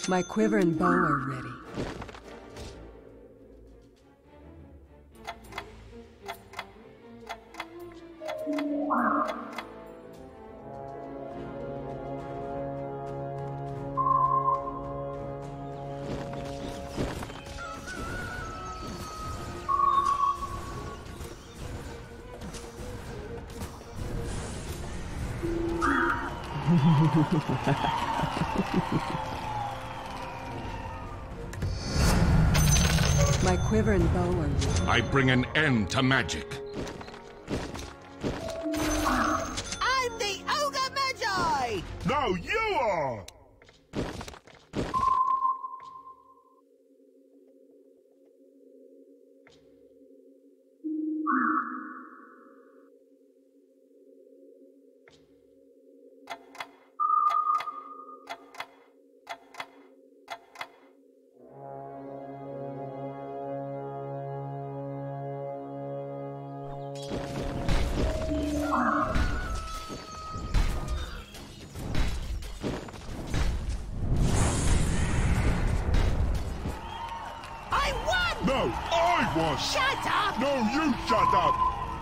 My quiver and bow are ready. My quiver and bow are ready. I bring an end to magic. I'm the Ogre Magi! No, you are! No, I won! Shut up! No, you shut up!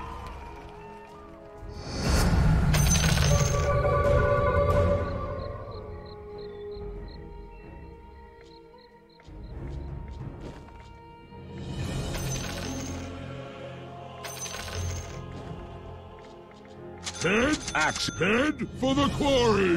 Head, axe, head for the quarry!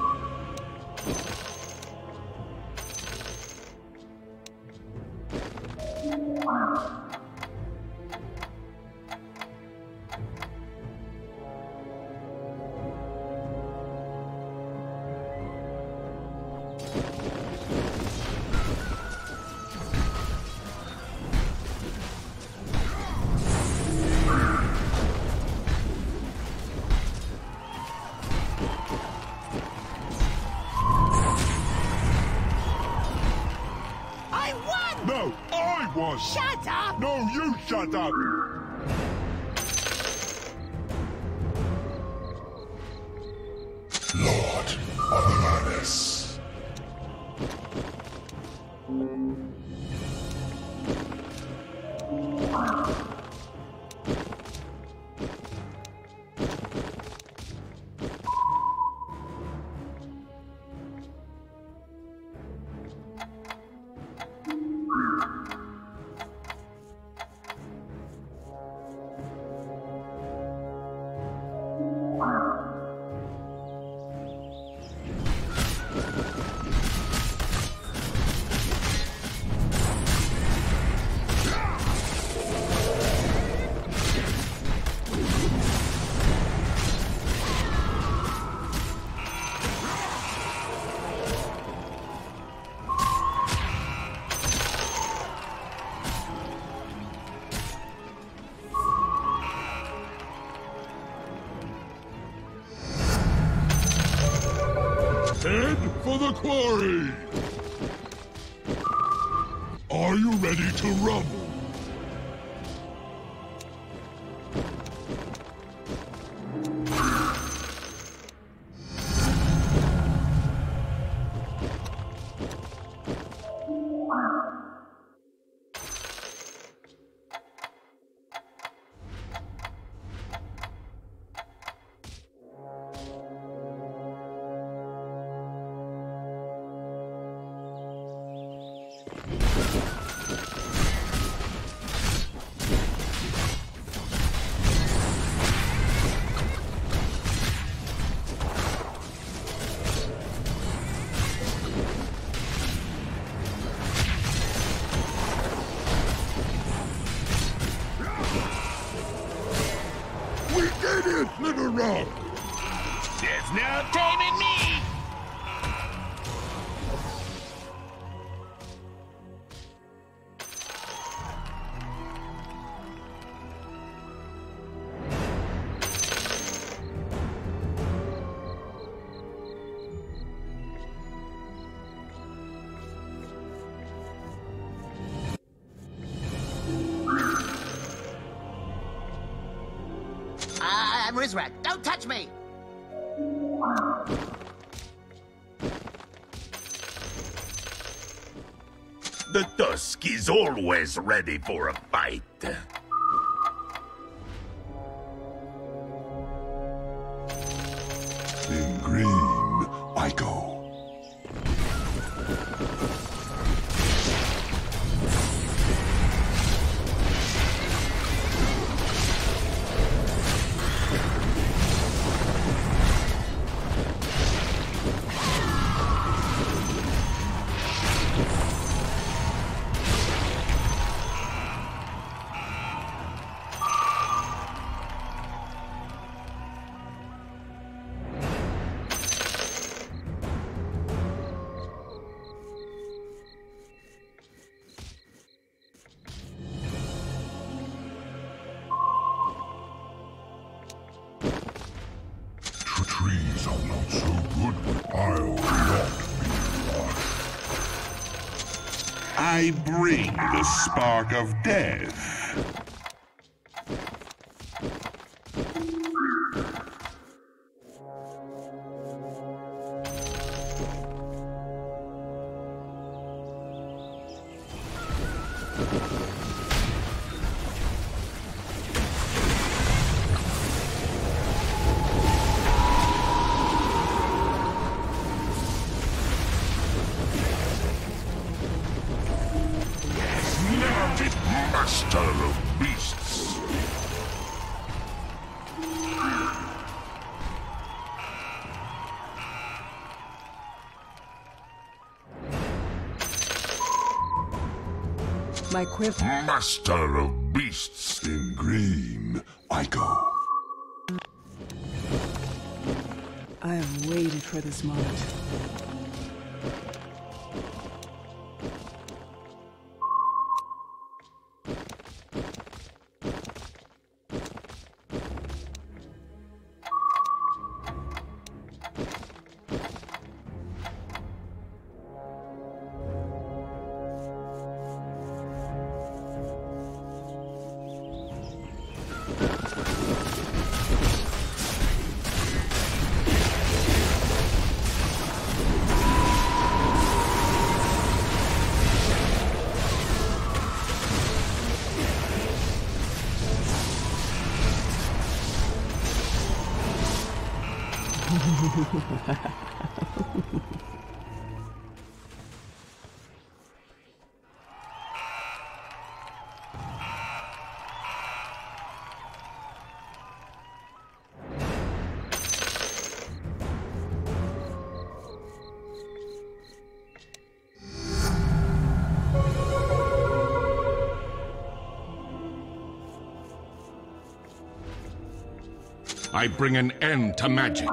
No, I won! Shut up! No, you shut up! Lord of the Madness. Head for the quarry! Are you ready to rumble? Little rock! There's no taming me! I'm Rizrak. Don't touch me! The Tusk is always ready for a fight. In green, I go. Trees are not so good. I'll not be one. I bring the spark of death. Master of beasts. My quiver. Master of beasts. In green, I go. I have waited for this moment. I bring an end to magic.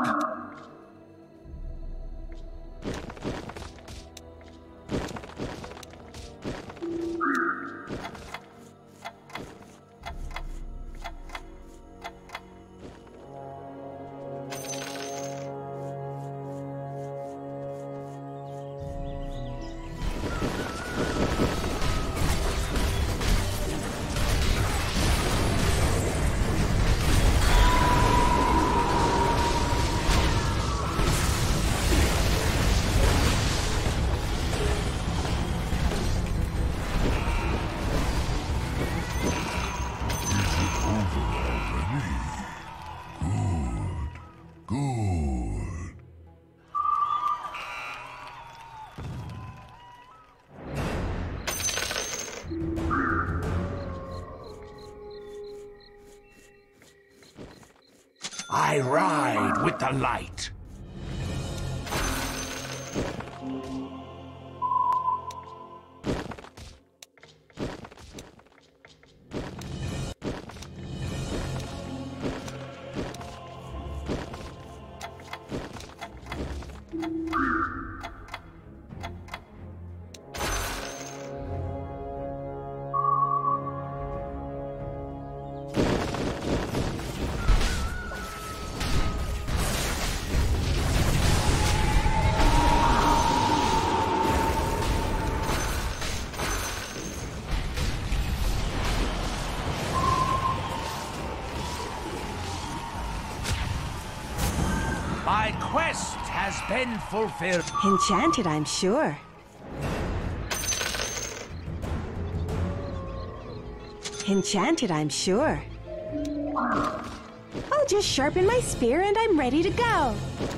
I ride with the light. My quest has been fulfilled. Enchanted, I'm sure. Enchanted, I'm sure. I'll just sharpen my spear and I'm ready to go.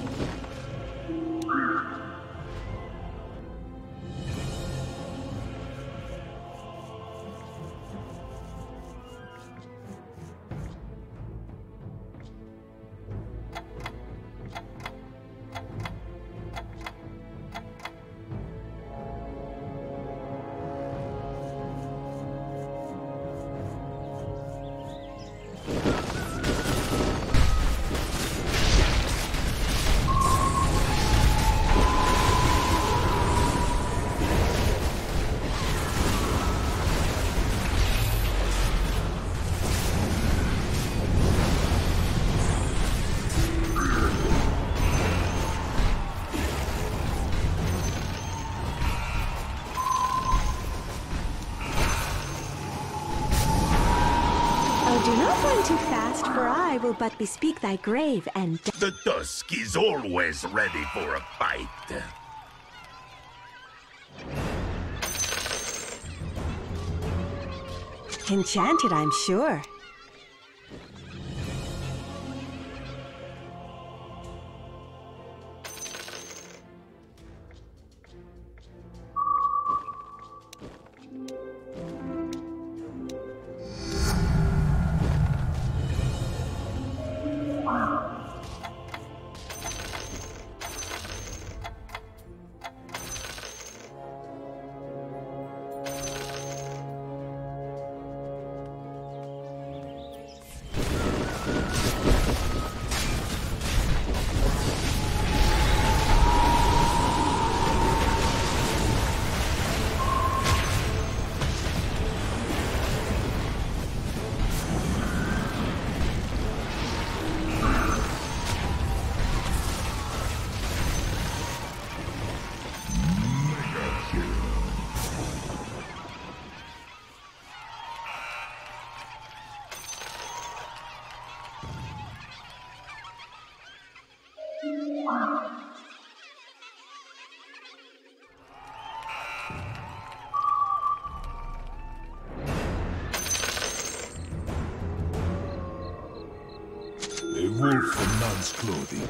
Do not run too fast, for I will but bespeak thy grave and The dusk is always ready for a fight. Enchanted, I'm sure. A wolf in man's clothing.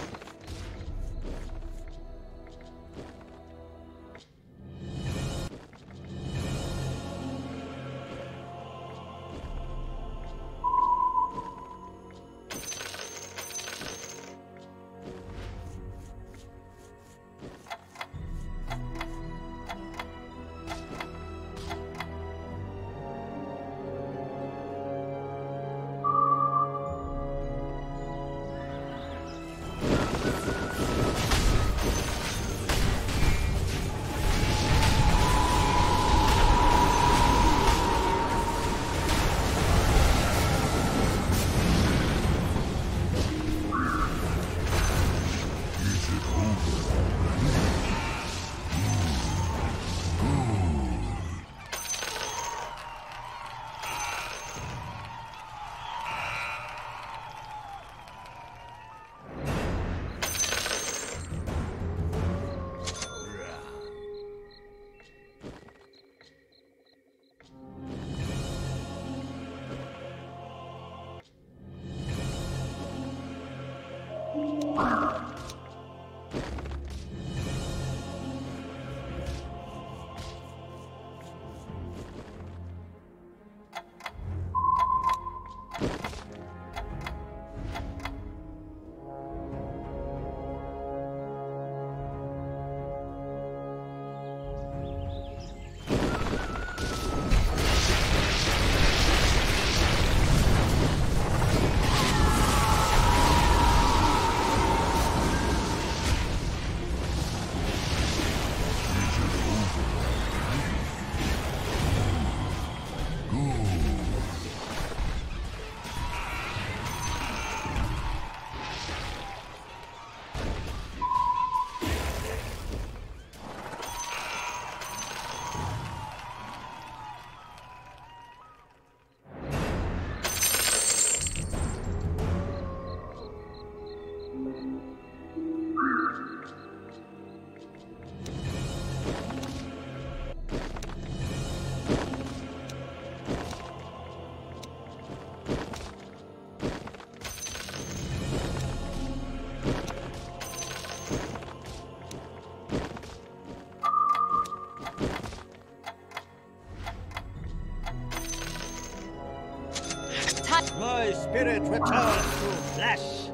my spirit return to flesh.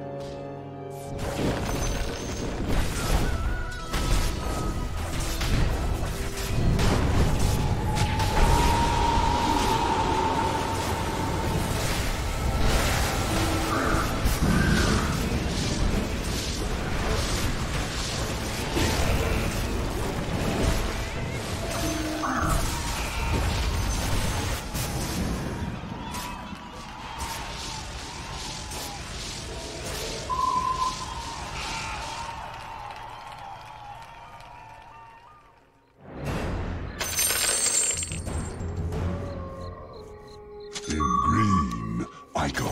In green, I go.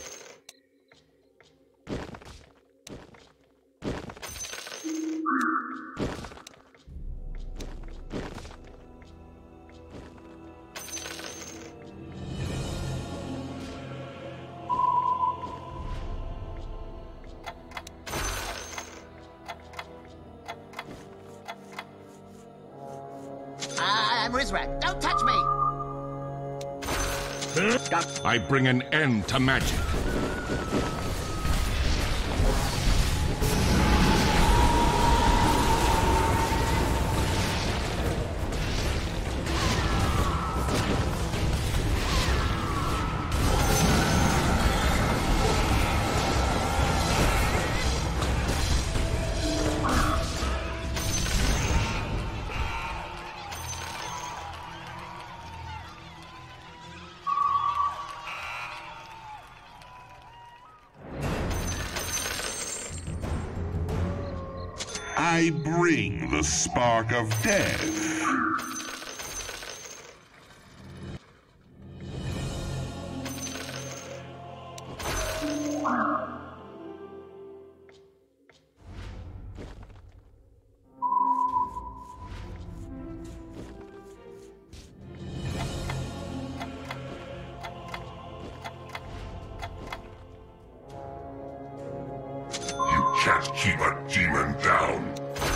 I'm Rizrak. Don't touch me! I bring an end to magic. I bring the spark of death. You can't keep a demon down.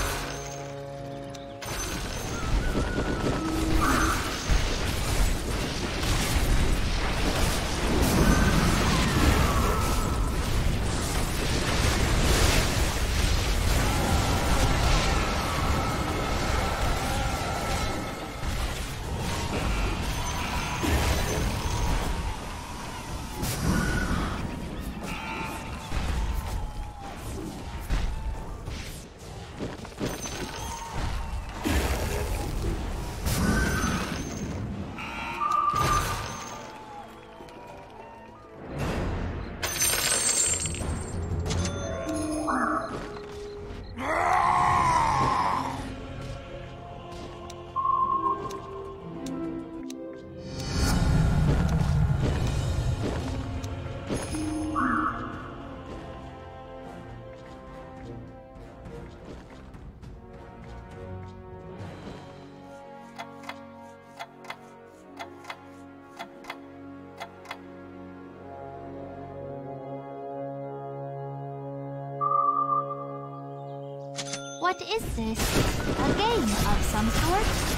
What is this? A game of some sort?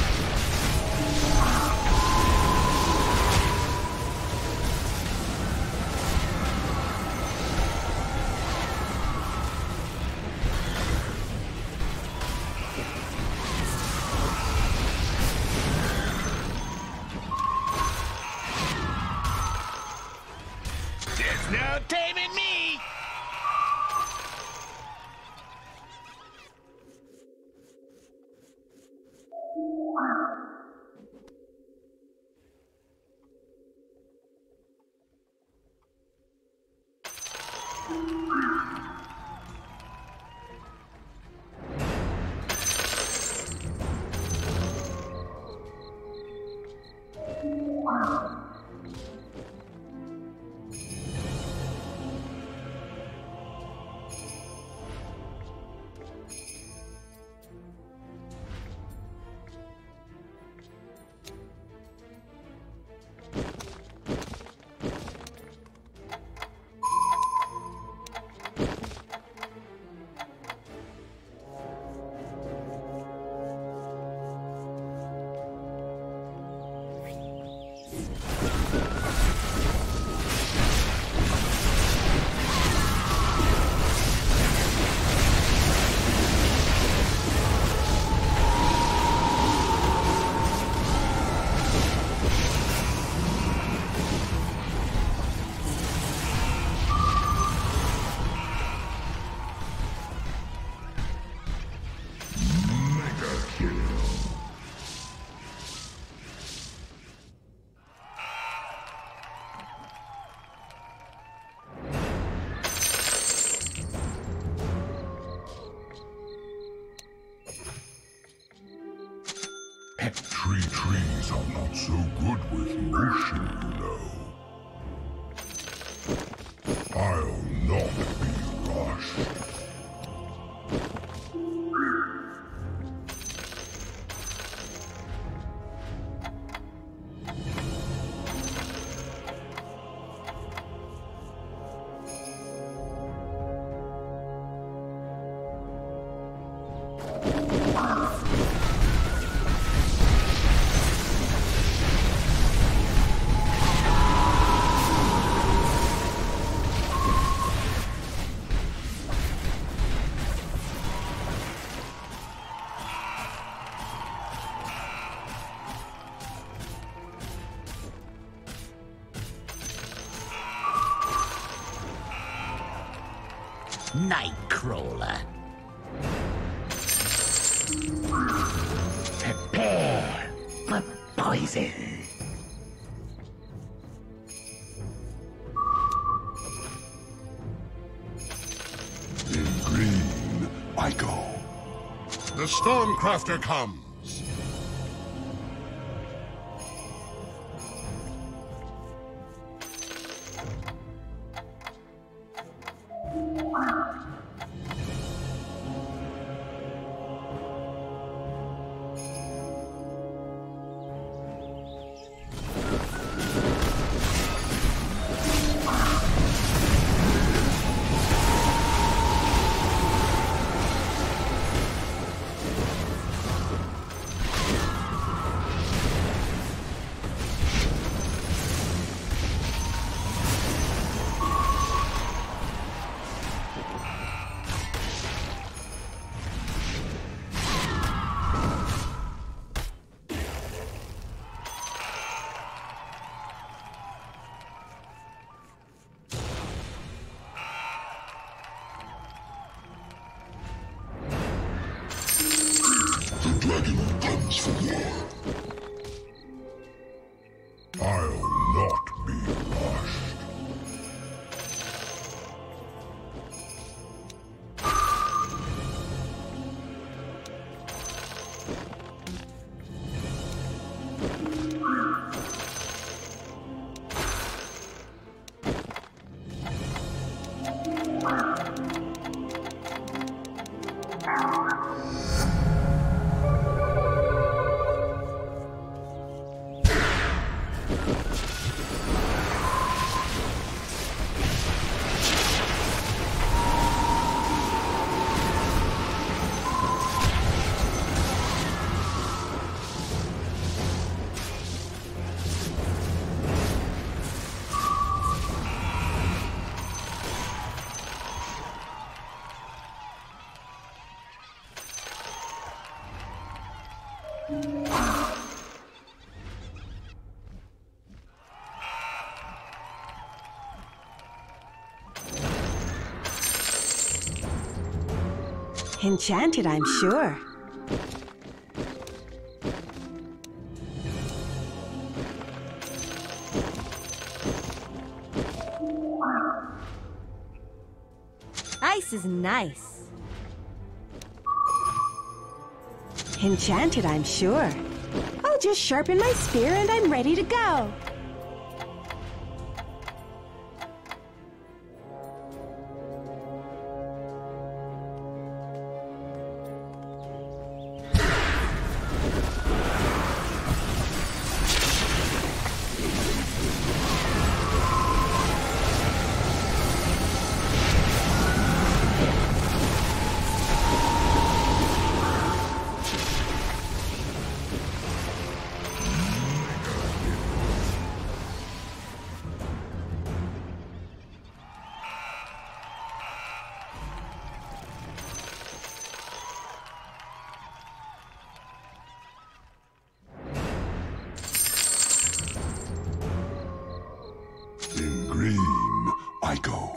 There's no taming me! Tree trees are not so good with motion, you know. I'll not be rushed. Nightcrawler. Prepare for poison. In green, I go. The Stormcrafter comes. The dragon comes for war. I'll not be rushed. Enchanted, I'm sure. Ice is nice. Enchanted, I'm sure. I'll just sharpen my spear and I'm ready to go. In green, I go.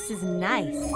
This is nice.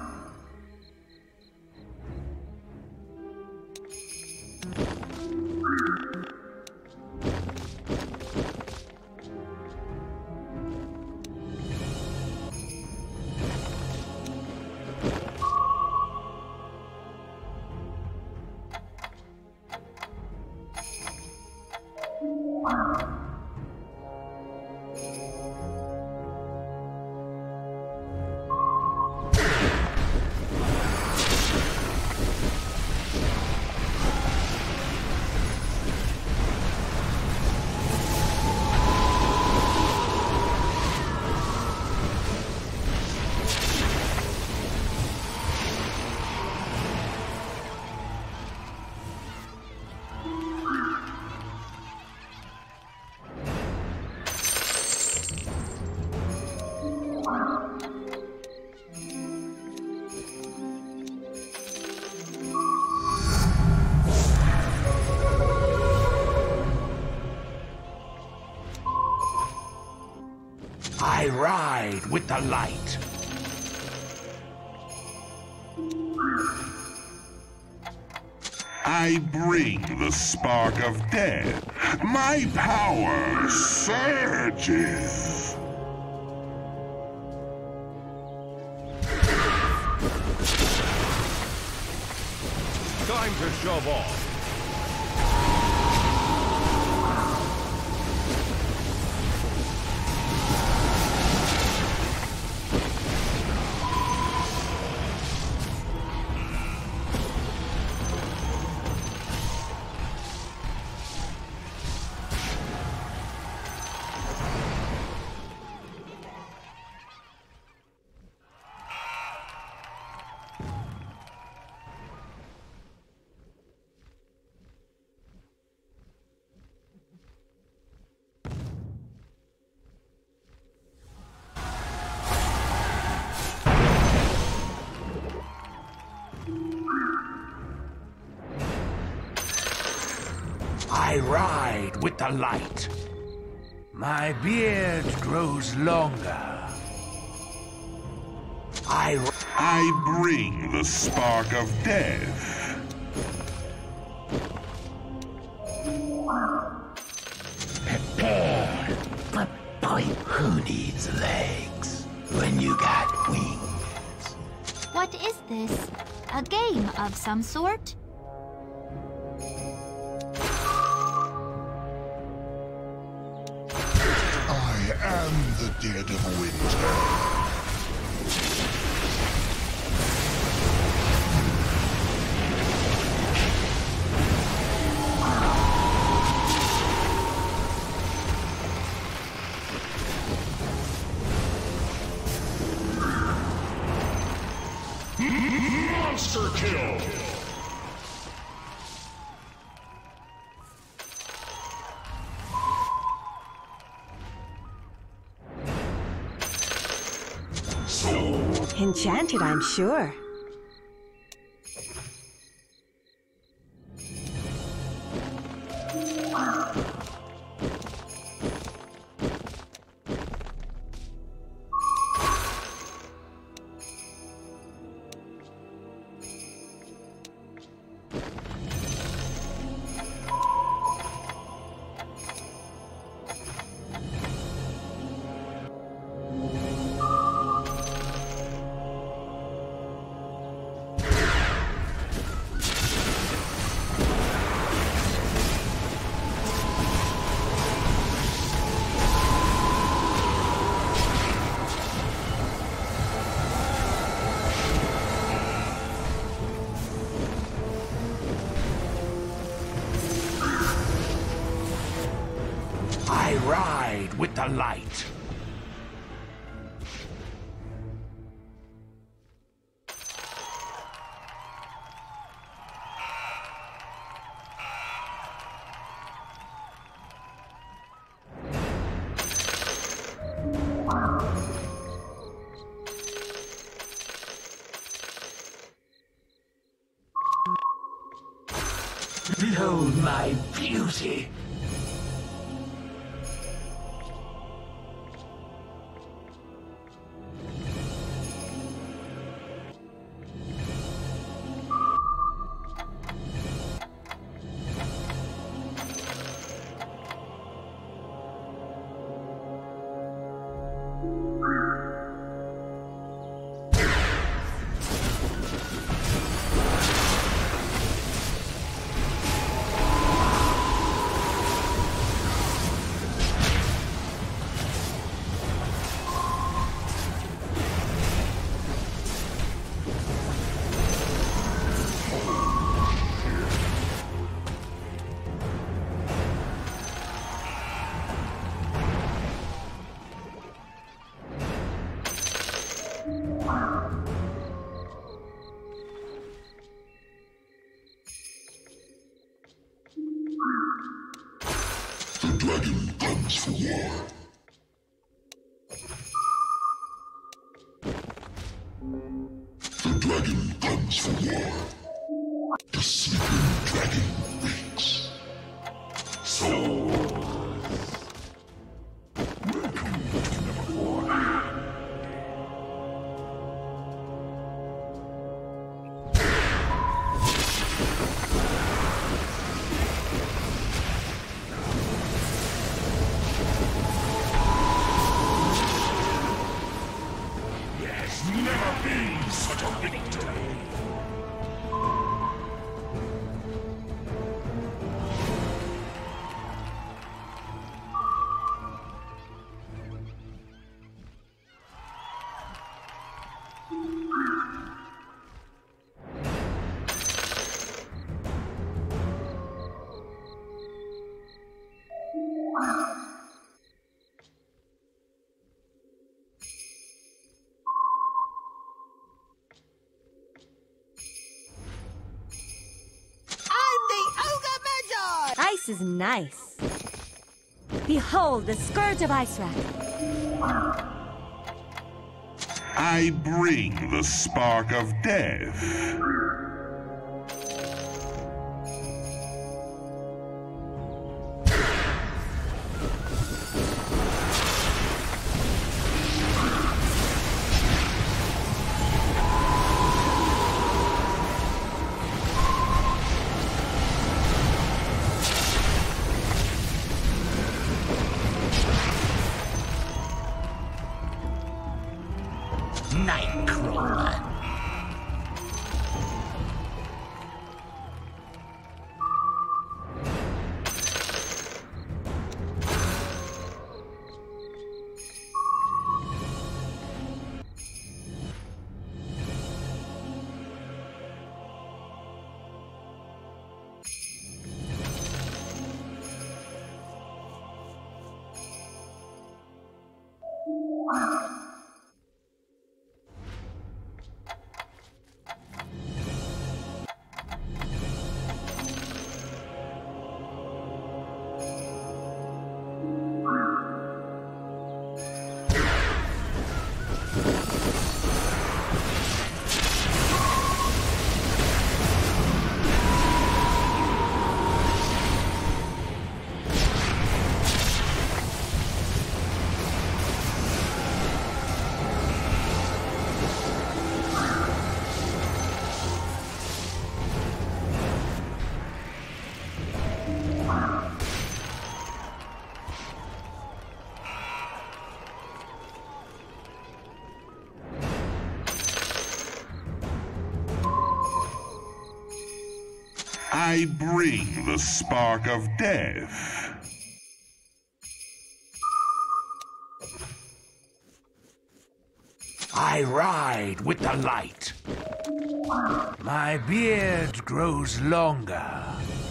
I ride with the light. I bring the spark of death. My power surges. Time to shove off. I ride with the light. My beard grows longer. I bring the spark of death. Prepare. Boy, who needs legs when you got wings? What is this? A game of some sort? I am the dead of winter. Monster kill! Enchanted, I'm sure. I ride with the light. Behold my beauty. The dragon comes for war. The dragon comes for war. The sleeping dragon wakes. Souls. Welcome to Nevermore. Never been such a victory. Ice is nice. Behold the Scourge of Icewrath. I bring the spark of death. Nightcrawler. I bring the spark of death. I ride with the light. My beard grows longer.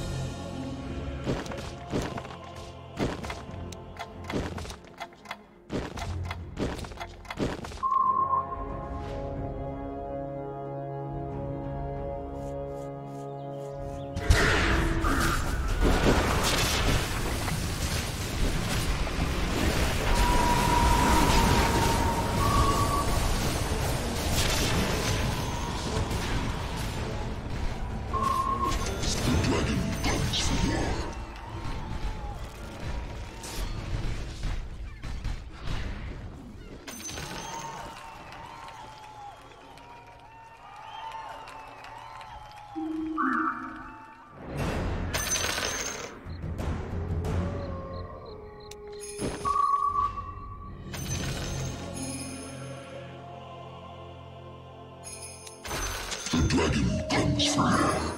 The dragon comes for more.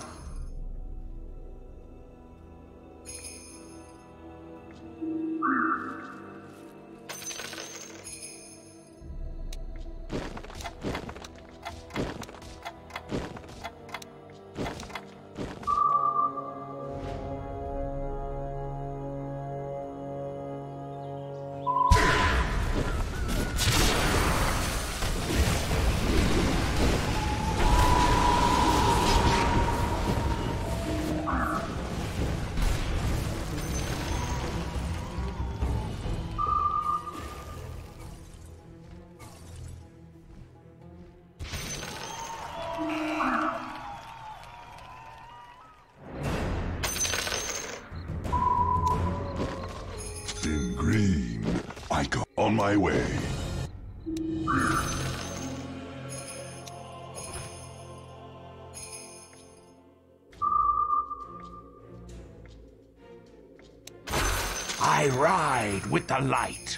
on my way. I ride with the light.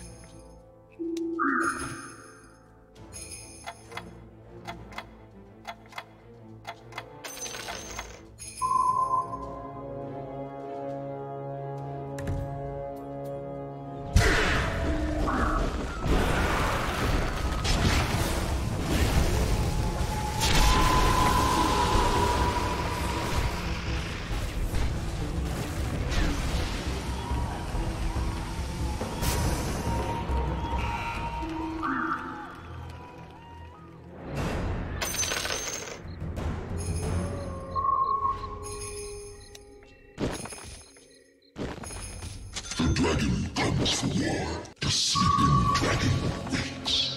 Dragon comes for war. The sleeping dragon wakes.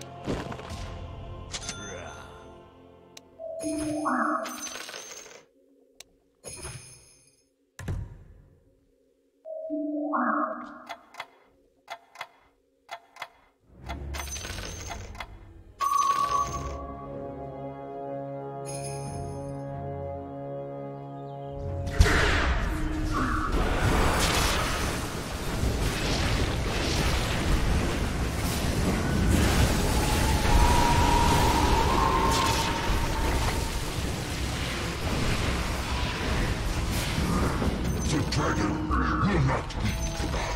The dragon will not be denied.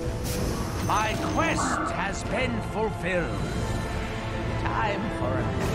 My quest has been fulfilled. Time for a